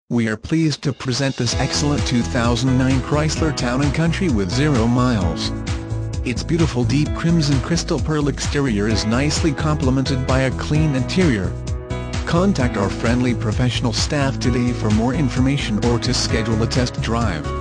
We are pleased to present this excellent 2009 Chrysler Town & Country with 0 miles. Its beautiful deep crimson crystal pearl exterior is nicely complemented by a clean interior. Contact our friendly professional staff today for more information or to schedule a test drive.